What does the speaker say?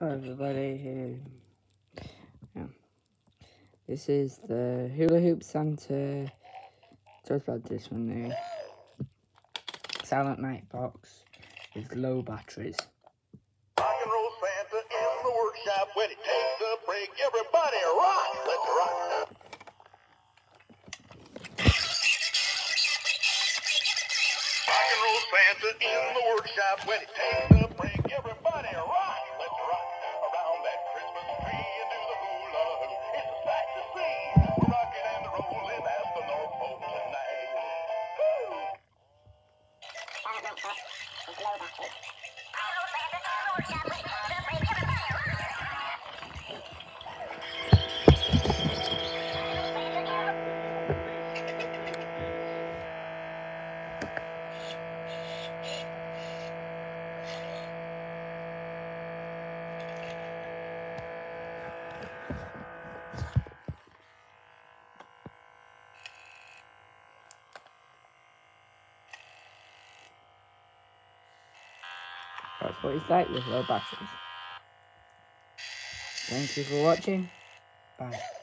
Hello everybody, yeah. This is the Hula Hoop Santa. Talked about this one, the Silent Night box with low batteries. Rock and roll Santa in the workshop when he takes a break. Everybody rock! Let's rock! Rock and roll Santa in the workshop when he takes a break. Everybody rock! Let's rock around that Christmas tree and do the hula hoop. It's a sight to see. We're rocking and rolling at the North Pole tonight. Woo! Silent Night box with low batteries. Rock and roll Santa in the workshop when he takes a break. Everybody rock! That's what it's like with low batteries. Thank you for watching. Bye.